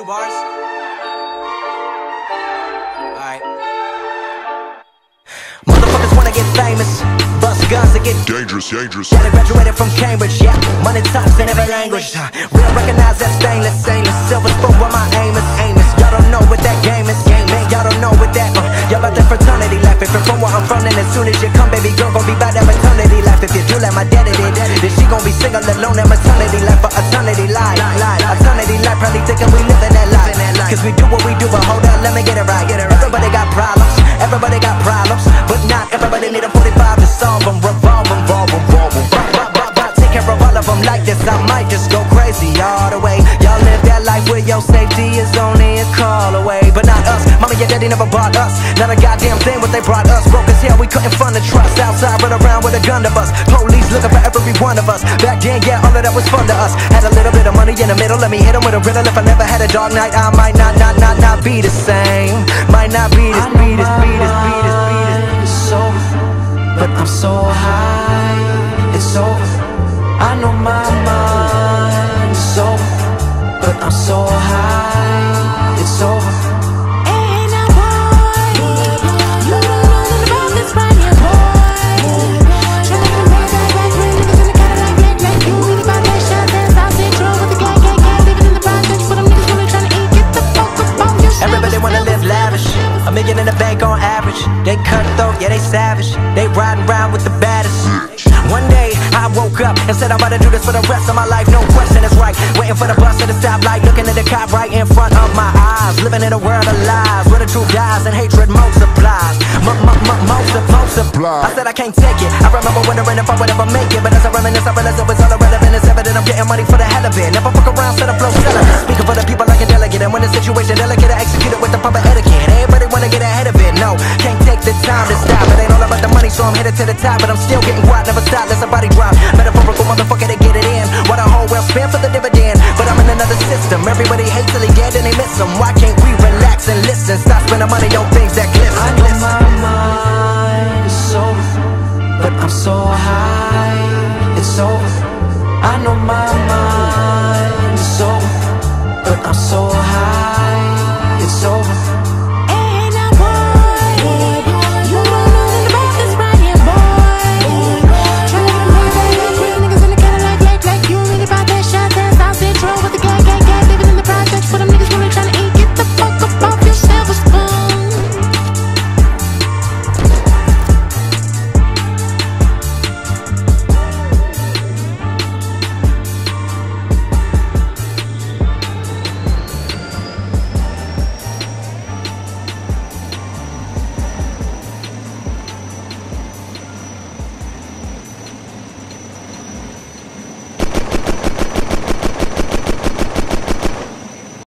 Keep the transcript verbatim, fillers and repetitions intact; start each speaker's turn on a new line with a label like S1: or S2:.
S1: bars? Alright. Motherfuckers wanna get famous, bust guns to get
S2: dangerous, dangerous.
S1: Yeah, they graduated from Cambridge, yeah. Money talks in every language. Real recognize that stainless, stainless. Silver spoon where my aim is, aim is. Y'all don't know what that game is, game man. Y'all don't know what that. Uh, y'all about that fraternity life. If you're from where I'm from, then as soon as you come, baby girl, gon' be about that fraternity life. If you do like my daddy did, then she gon' be single alone at maternity life for eternity life. Eternity life, probably thinking we living that life. Cause we do what we do, but hold on, let me get it right. Everybody got problems, everybody got problems, but not everybody need a forty-five to solve them. Revolve them, revolve them, revolve them. Take care of all of them like this, I might just go crazy all the way. Y'all live that life where your safety is only a call away. But not us, mama and daddy never bought us. Not a goddamn thing what they brought us. Broke as hell, we couldn't fund the trust. Outside, run around with a gun to bust. Police looking for every one of us. Back then, yeah, all of that was fun to us. Had a little bit of money in the middle, let me hit 'em with a riddle. If I never had a dog night, I might not, not, not, not be the same. Might not be this, be this, be this, be this, be this.
S3: It's over, but I'm so high. It's over. I know my mind is over, but I'm so high. It's over.
S4: Ain't no boy, you don't know nothing about this right here, boy. Trying to make it back, back, niggas in the Cadillac, black, black. You really about that shot, that's South Central with the gang, gang, gang. Living in the projects, but them niggas really trying to eat. Get the fuck up on your shit.
S1: Everybody wanna live lavish, a million in the bank on average. They cutthroat, yeah, they savage. They riding around with the baddest. One day, I woke up and said I'm about to do this for the rest of my life. No question, it's right. Waiting for the bus at the stoplight, looking at the cop right in front of my eyes. Living in a world of lies, where the truth dies and hatred multiplies. Multiply. I said I can't take it. I remember wondering if I would ever make it, but as I reminisce, I realize it was all irrelevant. It's evident I'm getting money for the hell of it. Never fuck around, set a flow seller. Speaking for the people like a delegate, and when the situation delicate, I execute it with the proper etiquette. Everybody wanna get ahead of it. No, can't take the time to stop. It ain't all about the money, so I'm headed to the top, but I'm still getting quiet, never stop. Let somebody drop. Metaphorical motherfucker to get it in. Why the whole world spin for the dividend? But I'm in another system. Everybody hates till they dead and they miss them. Why can't we relax and listen? Stop spending money on things that glisten.
S3: I know my mind is over, but I'm so high. It's over. I know my mind is over, but I'm so high. It's over.